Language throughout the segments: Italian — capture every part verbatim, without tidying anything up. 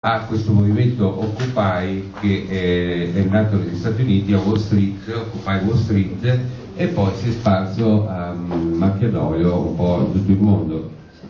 a questo movimento Occupy che è, è nato negli Stati Uniti a Wall Street, Occupy Wall Street, e poi si è sparso a macchia d'olio un po' in tutto il mondo,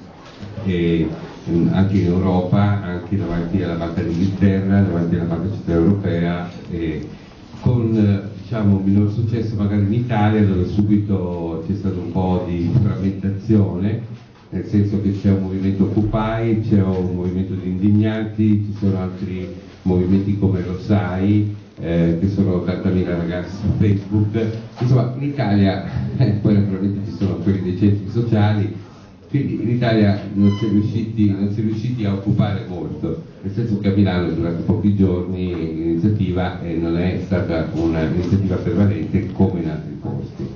e anche in Europa, anche davanti alla Banca d'Inghilterra, davanti alla Banca Centrale Europea, e con diciamo un minor successo magari in Italia, dove subito c'è stato un po' di frammentazione, nel senso che c'è un movimento Occupy, c'è un movimento di indignati, ci sono altri movimenti come lo sai, eh, che sono ottantamila ragazzi su Facebook. Insomma, in Italia, eh, poi naturalmente ci sono quelli dei centri sociali, quindi in Italia non si è riusciti, non si è riusciti a occupare molto, nel senso che a Milano durante pochi giorni l'iniziativa eh, non è stata un'iniziativa prevalente come in altri posti.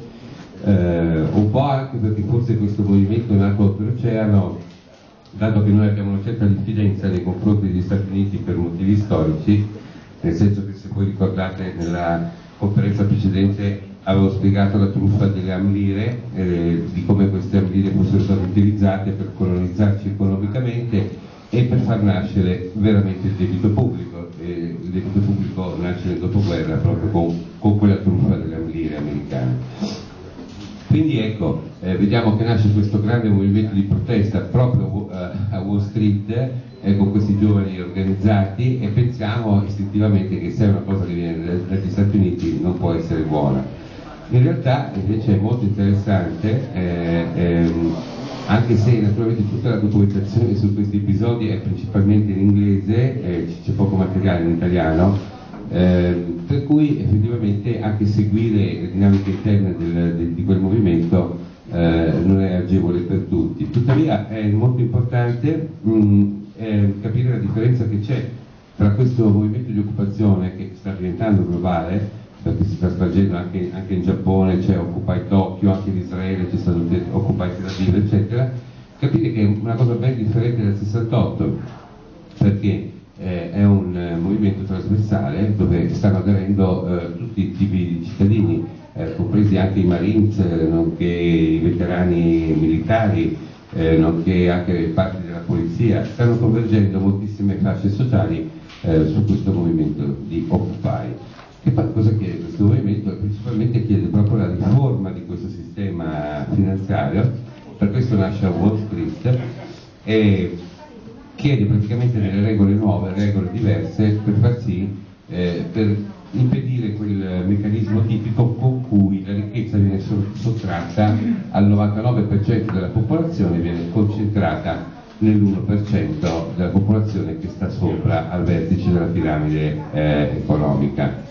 Eh, un po' anche perché forse questo movimento è nato oltreoceano, dato che noi abbiamo una certa diffidenza nei confronti degli Stati Uniti per motivi storici, nel senso che, se voi ricordate, nella conferenza precedente avevo spiegato la truffa delle amlire, eh, di come queste amlire fossero state utilizzate per colonizzarci economicamente e per far nascere veramente il debito pubblico. Eh, il debito pubblico nasce nel dopoguerra proprio con, con quella truffa delle amlire americane. Quindi ecco, eh, vediamo che nasce questo grande movimento di protesta proprio uh, a Wall Street, eh, con questi giovani organizzati, e pensiamo istintivamente che se è una cosa che viene dagli Stati Uniti non può essere buona. In realtà invece è molto interessante, eh, ehm, anche se naturalmente tutta la documentazione su questi episodi è principalmente in inglese, eh, c'è poco materiale in italiano, Eh, per cui effettivamente anche seguire le dinamiche interne del, del, di quel movimento eh, non è agevole per tutti. Tuttavia è molto importante mh, eh, capire la differenza che c'è tra questo movimento di occupazione, che sta diventando globale, perché si sta spargendo anche, anche in Giappone, c'è Occupy Tokyo, anche in Israele c'è stato Occupy Tel Aviv, eccetera, capire che è una cosa ben differente dal sessantotto, perché Eh, è un eh, movimento trasversale dove stanno aderendo eh, tutti i tipi di cittadini, eh, compresi anche i Marines, eh, nonché i veterani militari, eh, nonché anche parti della polizia. Stanno convergendo moltissime fasce sociali eh, su questo movimento di Occupy. Che fa, cosa chiede questo movimento? Principalmente chiede proprio la riforma di questo sistema finanziario, per questo nasce a Wall Street, e chiede praticamente delle regole nuove, regole diverse, per far sì, eh, per impedire quel meccanismo tipico con cui la ricchezza viene sottratta al novantanove per cento della popolazione e viene concentrata nell'uno per cento della popolazione che sta sopra, al vertice della piramide eh, economica.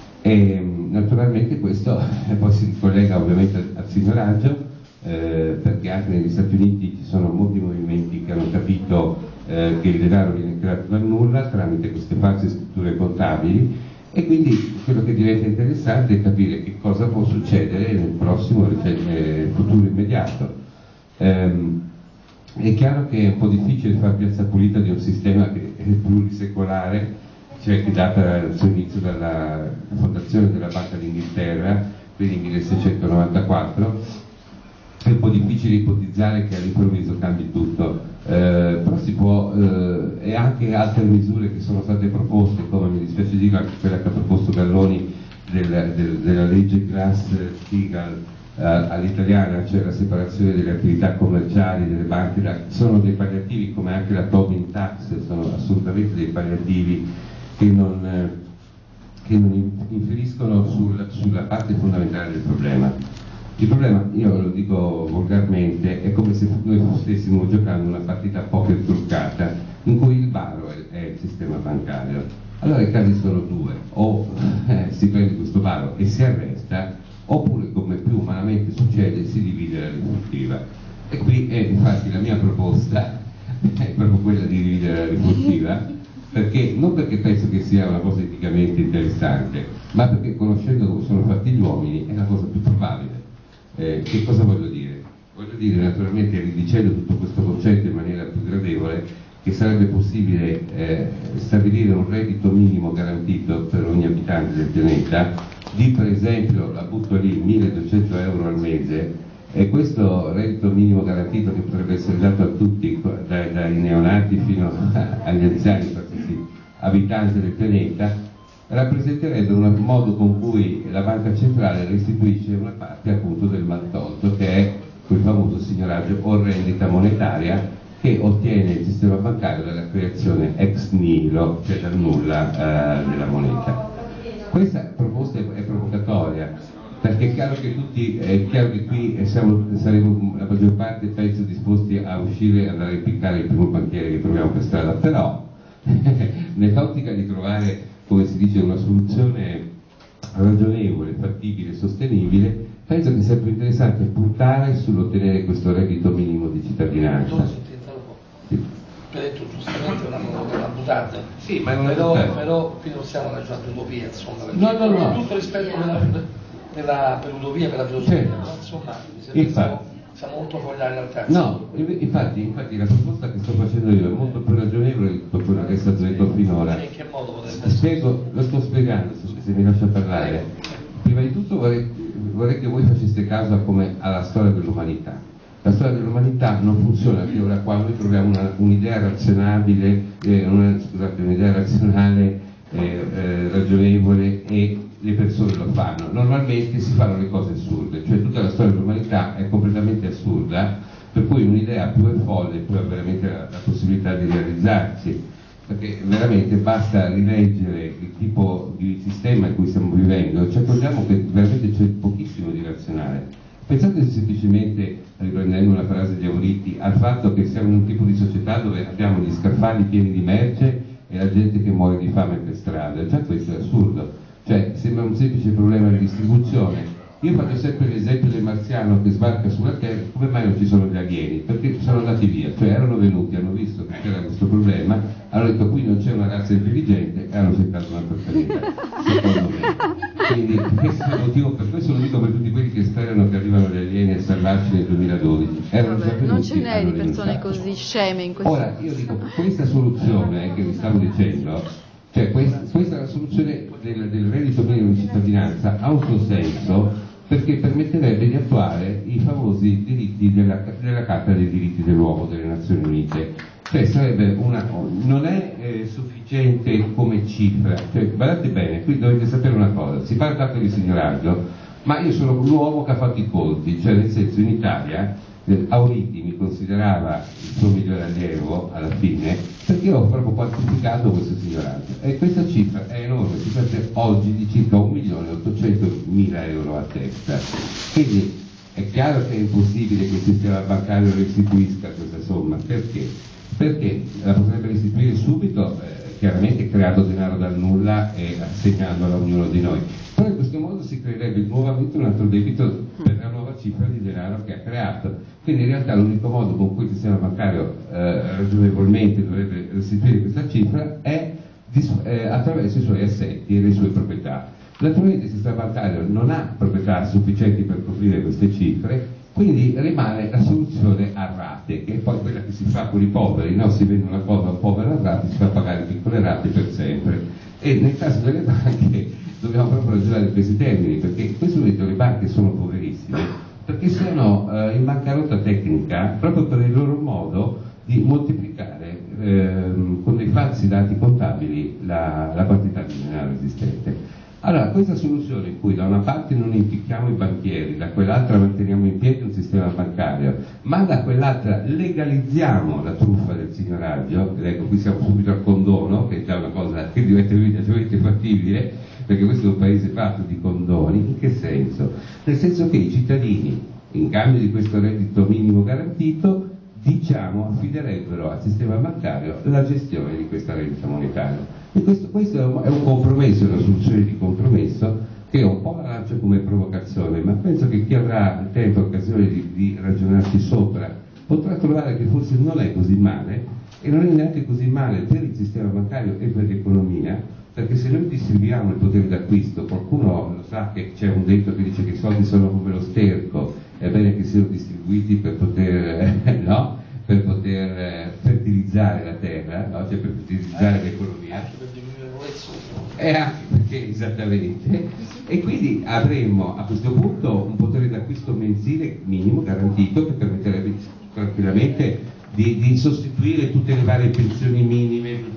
E naturalmente questo eh, poi si ricollega ovviamente al signoraggio, eh, perché anche negli Stati Uniti ci sono molti movimenti che hanno capito Eh, che il denaro viene creato dal nulla tramite queste false scritture contabili, e quindi quello che diventa interessante è capire che cosa può succedere nel prossimo eh, futuro immediato. Ehm, è chiaro che è un po' difficile fare piazza pulita di un sistema che è plurisecolare, cioè che data il suo inizio dalla fondazione della Banca d'Inghilterra, quindi milleseicentonovantaquattro. È un po' difficile ipotizzare che all'improvviso cambi tutto, eh, però si può, eh, e anche altre misure che sono state proposte, come mi dispiace dire anche quella che ha proposto Galloni del, del, della legge Glass-Steagall eh, all'italiana, cioè la separazione delle attività commerciali delle banche, da, sono dei palliativi, come anche la Tobin Tax, sono assolutamente dei palliativi che non, eh, che non inferiscono sul, sulla parte fondamentale del problema. Il problema, io lo dico volgarmente, è come se noi stessimo giocando una partita a poker truccata in cui il baro è, è il sistema bancario. Allora i casi sono due: o eh, si prende questo baro e si arresta, oppure, come più umanamente succede, si divide la rifurtiva. E qui è infatti la mia proposta, è proprio quella di dividere la rifurtiva, perché non perché penso che sia una cosa eticamente interessante, ma perché, conoscendo come sono fatti gli uomini, è la cosa più probabile. Eh, che cosa voglio dire? Voglio dire, naturalmente, ridicendo tutto questo concetto in maniera più gradevole, che sarebbe possibile eh, stabilire un reddito minimo garantito per ogni abitante del pianeta, di per esempio, la butto lì, milleduecento euro al mese, e questo reddito minimo garantito, che potrebbe essere dato a tutti, dai, dai neonati fino agli anziani, qualsiasi abitante del pianeta, rappresenterebbe un modo con cui la banca centrale restituisce una parte appunto del maltolto, che è quel famoso signoraggio o rendita monetaria che ottiene il sistema bancario dalla creazione ex nihilo, cioè dal nulla, eh, della moneta. Questa proposta è, è provocatoria, perché è chiaro che tutti, è chiaro che qui siamo, saremo la maggior parte penso disposti a uscire e andare a impiccare il primo banchiere che troviamo per strada, però nell'ottica di trovare, come si dice, una soluzione ragionevole, fattibile, sostenibile, penso che sia più interessante puntare sull'ottenere questo reddito minimo di cittadinanza. Sì. Hai detto giustamente una, una buttata, sì, ma non è però, buttata. però qui non stiamo ragionando utopia, insomma, no, no, no. tutto rispetto per, la, per, la, per l'utopia, per la filosofia, certo. Però, insomma, siamo, siamo molto fuori dalla realtà. No, infatti, infatti la proposta che sto facendo io è molto più ragionevole di tutto quello che è stato detto finora. In che modo potrebbe essere? Spiego, lo sto spiegando, se mi lascia parlare. Prima di tutto vorrei, vorrei che voi faceste caso a come alla storia dell'umanità. La storia dell'umanità non funziona più ora qua noi troviamo una, un'idea razionabile, eh, una, scusate, un'idea razionale, eh, eh, ragionevole e le persone lo fanno. Normalmente si fanno le cose assurde, cioè tutta la storia dell'umanità è completamente assurda, per cui un'idea più è folle più ha veramente la, la possibilità di realizzarsi, perché veramente basta rileggere il tipo di sistema in cui stiamo vivendo, ci accorgiamo che veramente c'è pochissimo di razionale. Pensate semplicemente, riprendendo una frase di Auriti, al fatto che siamo in un tipo di società dove abbiamo gli scaffali pieni di merce e la gente che muore di fame per strada. Già questo è assurdo, cioè sembra un semplice problema di distribuzione. Io faccio sempre l'esempio del marziano che sbarca sulla Terra, come mai non ci sono gli alieni? Perché sono andati via, cioè erano venuti, hanno visto che c'era questo problema, hanno detto qui non c'è una razza intelligente e hanno cercato un altro pianeta, secondo me. Quindi questo è il motivo, per questo lo dico per tutti quelli che sperano che arrivano gli alieni a salvarci nel duemiladodici. Erano Vabbè, già venuti, non ce n'è di persone denunciato. così sceme in questo. Ora, io dico, questa soluzione che vi stavo dicendo, cioè questa, questa è la soluzione del, del reddito minimo di cittadinanza, ha un suo senso, perché permetterebbe di attuare i famosi diritti della, della Carta dei diritti dell'uomo delle Nazioni Unite. Cioè sarebbe una, non è eh, sufficiente come cifra, cioè guardate bene, qui dovete sapere una cosa, si parla tanto di signoraggio, ma io sono l'uomo che ha fatto i conti, cioè nel senso in Italia eh, Auriti mi considerava il suo migliore allievo alla fine, perché ho proprio quantificato questo signoraggio e questa cifra è enorme, si tratta oggi di circa un milione e ottocentomila euro a testa, quindi è chiaro che è impossibile che il sistema bancario restituisca questa somma, perché? Perché la potrebbe restituire subito, eh, chiaramente creando denaro dal nulla e assegnandolo a ognuno di noi, però in questo modo si creerebbe nuovamente un altro debito per la nuova cifra di denaro che ha creato, quindi in realtà l'unico modo con cui il sistema bancario eh, ragionevolmente dovrebbe restituire questa cifra è di, eh, attraverso i suoi assetti e le sue proprietà. Naturalmente il sistema bancario non ha proprietà sufficienti per coprire queste cifre, quindi rimane la soluzione a rate, che è poi quella che si fa con i poveri, no? Si vende una cosa a un povero a rate, si fa pagare piccole rate per sempre. E nel caso delle banche dobbiamo proprio ragionare in questi termini, perché in questo momento le banche sono poverissime, perché sono eh, in bancarotta tecnica proprio per il loro modo di moltiplicare ehm, con dei falsi dati contabili la, la quantità di denaro esistente. Allora, questa soluzione in cui da una parte non impicchiamo i banchieri, da quell'altra manteniamo in piedi un sistema bancario, ma da quell'altra legalizziamo la truffa del signoraggio, ed ecco qui siamo subito al condono, che è già una cosa che diventa immediatamente fattibile, perché questo è un paese fatto di condoni. In che senso? Nel senso che i cittadini, in cambio di questo reddito minimo garantito, diciamo affiderebbero al sistema bancario la gestione di questa rendita monetaria. E questo, questo è un compromesso, una soluzione di compromesso che un po' la lancio come provocazione, ma penso che chi avrà tempo e occasione di, di ragionarci sopra potrà trovare che forse non è così male, e non è neanche così male per il sistema bancario e per l'economia, perché se noi distribuiamo il potere d'acquisto, qualcuno lo sa che c'è un detto che dice che i soldi sono come lo sterco, è bene che siano distribuiti per poter, eh, no? per poter eh, fertilizzare la terra, no? Cioè per fertilizzare anche, l'economia. Anche per diminuire il prezzo. E anche perché, esattamente, e quindi avremmo a questo punto un potere d'acquisto mensile minimo garantito che permetterebbe tranquillamente di, di sostituire tutte le varie pensioni minime,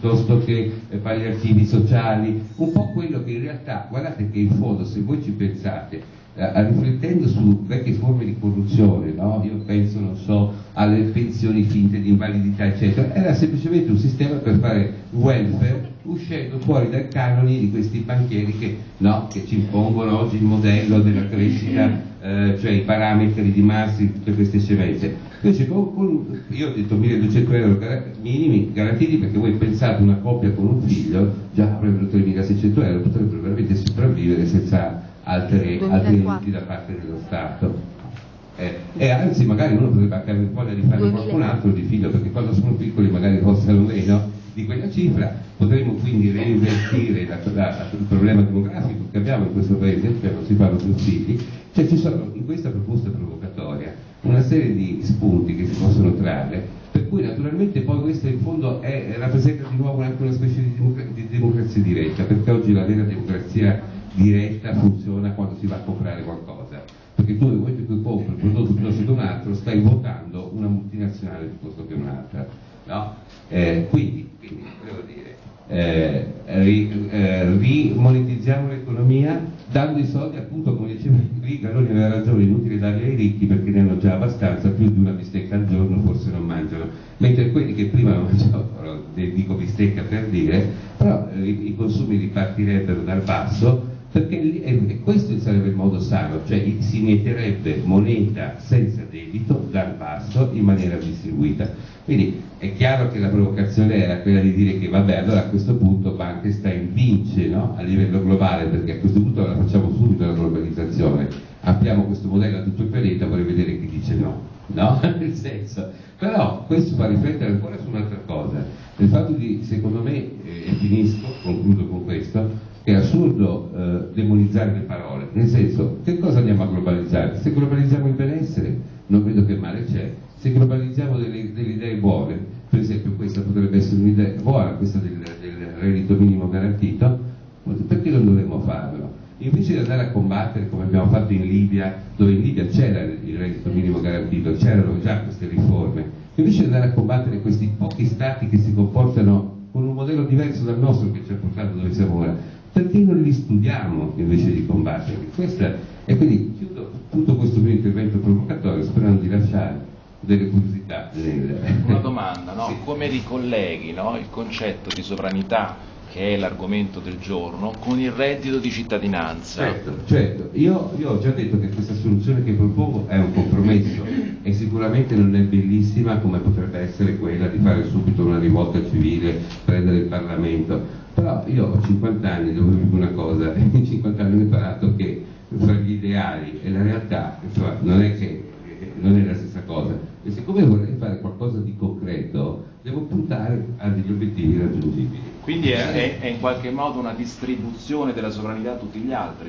piuttosto che eh, palliativi sociali, un po' quello che in realtà, guardate che in fondo se voi ci pensate, eh, riflettendo su vecchie forme di corruzione, no? Io penso, non so, alle pensioni finte di invalidità eccetera, era semplicemente un sistema per fare welfare uscendo fuori dai canoni di questi banchieri che, no, che ci impongono oggi il modello della crescita, eh, cioè i parametri di Maastricht, tutte queste scemenze. Invece con, con, io ho detto milleduecento euro minimi garantiti, perché voi pensate una coppia con un figlio già avrebbero tremilaseicento euro, potrebbero veramente sopravvivere senza altre, altri aiuti da parte dello Stato. Eh, e anzi magari uno potrebbe anche avere voglia di fare qualcun altro di figlio, perché quando sono piccoli magari costano meno di quella cifra. Potremmo quindi reinvertire la, la, il problema demografico che abbiamo in questo paese, cioè non si fanno più figli. Cioè ci sono in questa proposta provocatoria una serie di spunti che si possono trarre, per cui naturalmente poi questo in fondo è, rappresenta di nuovo anche una specie di, democrazia, di democrazia diretta, perché oggi la vera democrazia diretta funziona quando si va a comprare qualcosa, perché tu nel momento in cui compri un prodotto piuttosto che un altro stai votando una multinazionale piuttosto che un'altra, no? Eh, quindi, quindi volevo dire, eh, ri, eh, rimonetizziamo l'economia dando i soldi, appunto, come diceva qui Galloni aveva ragione, inutile darli ai ricchi perché ne hanno già abbastanza, più di una bistecca al giorno forse non mangiano, mentre quelli che prima non mangiavano, dico bistecca per dire, però eh, i, i consumi ripartirebbero dal basso, perché e questo sarebbe il modo sano, cioè si metterebbe moneta senza debito dal basso in maniera distribuita. Quindi è chiaro che la provocazione era quella di dire che vabbè, allora a questo punto Bankenstein vince, no? A livello globale, perché a questo punto la facciamo subito la globalizzazione, ampliamo questo modello a tutto il pianeta, vorrei vedere chi dice no, no? Nel senso, però questo fa riflettere ancora su un'altra cosa, il fatto di, secondo me, eh, e finisco, concludo con questo, è assurdo eh, demonizzare le parole, nel senso, che cosa andiamo a globalizzare? Se globalizziamo il benessere, non vedo che male c'è. Se globalizziamo delle, delle idee buone, per esempio questa potrebbe essere un'idea buona, questa del, del reddito minimo garantito, perché non dovremmo farlo? Invece di andare a combattere come abbiamo fatto in Libia, dove in Libia c'era il reddito minimo garantito, c'erano già queste riforme, invece di andare a combattere questi pochi stati che si comportano con un modello diverso dal nostro che ci ha portato dove siamo ora, perché non li studiamo invece di combatterli? Questa, e quindi chiudo tutto questo mio intervento provocatorio sperando di lasciare delle curiosità nel... Una domanda, no? Sì. Come ricolleghi, no, il concetto di sovranità, che è l'argomento del giorno, con il reddito di cittadinanza? Certo, certo. Io, io ho già detto che questa soluzione che propongo è un compromesso e sicuramente non è bellissima come potrebbe essere quella di fare subito una rivolta civile, prendere il Parlamento. Però io ho cinquanta anni, devo dirvi una cosa, e in cinquanta anni ho imparato che fra gli ideali e la realtà, insomma, non è che non è la stessa cosa. E siccome vorrei fare qualcosa di concreto, devo puntare a degli obiettivi raggiungibili. Quindi è, è, è in qualche modo una distribuzione della sovranità a tutti gli altri?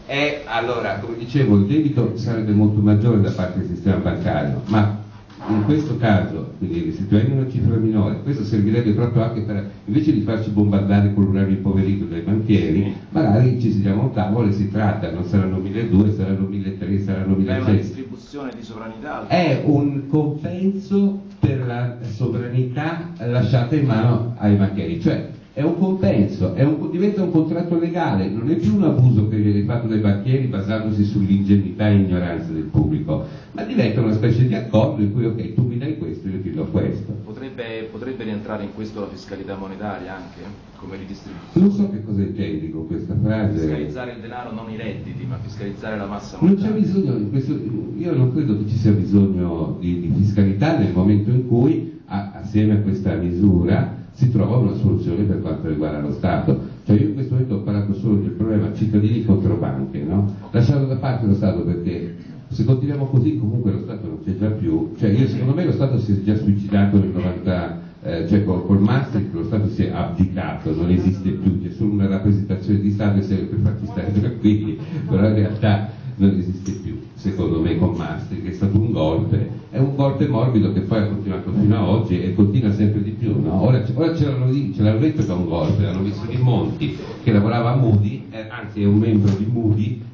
E allora, come dicevo, il debito sarebbe molto maggiore da parte del sistema bancario, ma in questo caso, quindi restituendo una cifra minore, questo servirebbe proprio anche per, invece di farci bombardare con l'uranio impoverito dai banchieri, magari ci sediamo a un tavolo e si tratta, non saranno milleduecento, saranno milletrecento, saranno millecento. È una distribuzione di sovranità? È un compenso per la sovranità lasciata in mano ai banchieri, cioè è un compenso, è un, diventa un contratto legale, non è più un abuso che viene fatto dai banchieri basandosi sull'ingenuità e ignoranza del pubblico, ma diventa una specie di accordo in cui ok, tu mi dai questo, io ti do questo. Potrebbe, potrebbe rientrare in questo la fiscalità monetaria anche, come ridistribuzione? Non so che cosa intendi con questa frase. Fiscalizzare il denaro, non i redditi, ma fiscalizzare la massa Non monetaria. c'è bisogno di questo, io non credo che ci sia bisogno di, di fiscalità nel momento in cui a, assieme a questa misura si trova una soluzione per quanto riguarda lo Stato. Cioè io in questo momento ho parlato solo del problema cittadini contro banche, no? Lasciando da parte lo Stato, perché se continuiamo così comunque lo Stato non c'è già più, cioè io secondo me lo Stato si è già suicidato nel novanta, eh, cioè col, col Maastricht lo Stato si è abdicato, non esiste più, c'è solo una rappresentazione di Stato e serve per farci stare tranquilli, però in realtà non esiste più, secondo me con Maastricht è stato un golpe, è un golpe morbido che poi ha continuato fino a oggi e continua sempre di più, no? Ora, ora ce l'hanno detto che è un golpe, hanno messo di Monti che lavorava a Moody, eh, anzi è un membro di Moody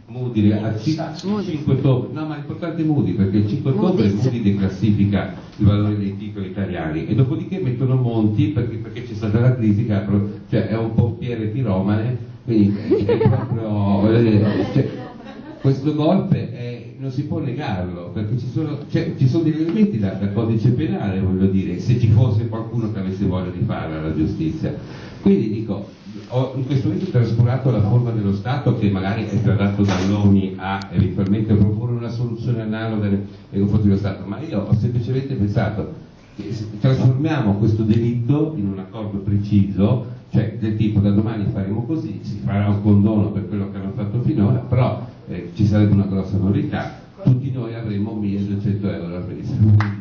Moody a cinque ottobre, no, ma l'importante è Moody, perché il cinque ottobre Moody's. Moody declassifica il valore dei titoli italiani e dopodiché mettono Monti perché, perché c'è stata la crisi, che ha pro- cioè è un pompiere piromane, quindi è proprio, voglio dire, cioè, questo golpe è, non si può negarlo, perché ci sono, cioè, ci sono degli elementi da, da codice penale, voglio dire, se ci fosse qualcuno che avesse voglia di farla alla giustizia. Quindi dico, ho in questo momento trascurato la forma dello Stato che magari è più adatto dall'O N I a eventualmente proporre una soluzione analoga nei confronti dello Stato, ma io ho semplicemente pensato che trasformiamo questo delitto in un accordo preciso, cioè del tipo da domani faremo così, si farà un condono per quello che hanno fatto finora, però eh, ci sarebbe una grossa novità, tutti noi avremo milleduecento euro al mese.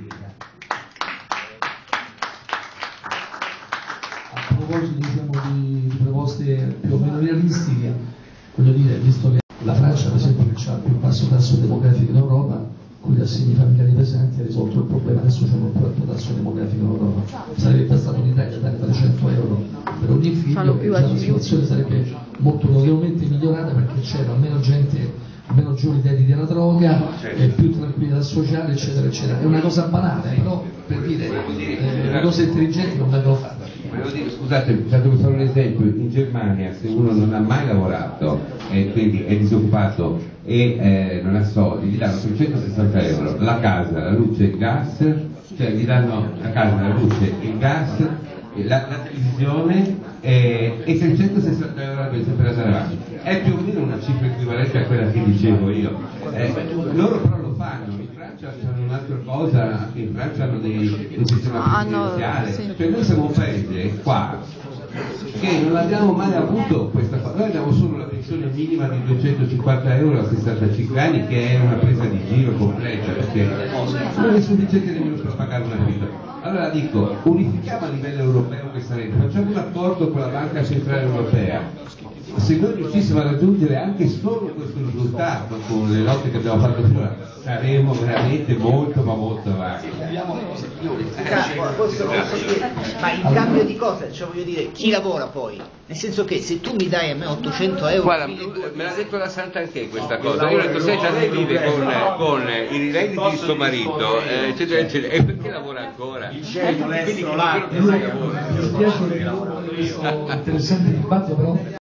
A proposito, diciamo, di, di proposte più o meno realistiche, voglio dire, visto che la Francia, per esempio, che ha il più basso tasso demografico in Europa, con gli assegni familiari pesanti, ha risolto il problema, adesso c'è un più alto tasso demografico in Europa. Sarebbe bastato in Italia dare trecento euro per ogni figlio e già la situazione sarebbe molto notevolmente migliorata, perché c'era meno gente, meno giovani dediti alla droga, eh, più tranquillità sociale, eccetera, eccetera. È una cosa banale, però per dire eh, le cose intelligenti non vengono fatte. Volevo dire, scusate, dato che fare un esempio, in Germania se uno non ha mai lavorato e quindi è disoccupato e eh, non ha soldi, gli danno trecentosessanta euro, la casa, la luce e il gas, cioè gli danno la casa, la luce, il gas, la, la televisione eh, e trecentosessanta euro al mese per andare avanti. È più o meno una cifra equivalente a quella che dicevo io. Eh, loro però lo fanno, in Francia c'hanno un'altra cosa, anche in Francia hanno dei, un sistema previdenziale, sì. Cioè noi siamo un paese qua che non abbiamo mai avuto questa cosa, noi abbiamo solo la pensione minima di duecentocinquanta euro a sessantacinque anni, che è una presa di giro completa, perché non è sufficiente nemmeno per pagare una vita. Allora dico, unifichiamo a livello europeo questa rete, facciamo un accordo con la Banca Centrale Europea. Se noi riuscissimo a raggiungere anche solo questo risultato con le lotte che abbiamo fatto finora, saremo veramente molto ma molto avanti. Ma in cambio di cosa? Cioè, voglio dire, chi lavora poi? Nel senso che se tu mi dai a me ottocento euro... Guarda, me l'ha detto la Sant'Anché questa cosa, io ho detto, senta, lei vive con, con i redditi di suo marito, eh, eccetera, eccetera, e perché lavora ancora? Mi spiace che questo interessante dibattito, però